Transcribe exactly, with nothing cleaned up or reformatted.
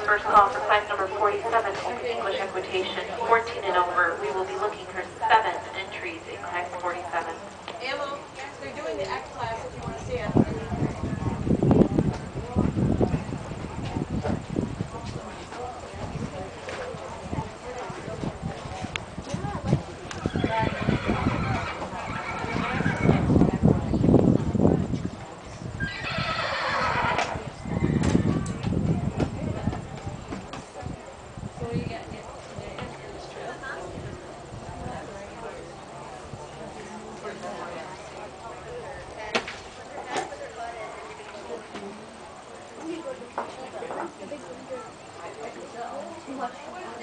first call for class number forty-seven, Open English Equitation, fourteen and over. We will be looking for seven entries in class forty-seven. Ammo, they're doing the X class if you want to see it. Too much.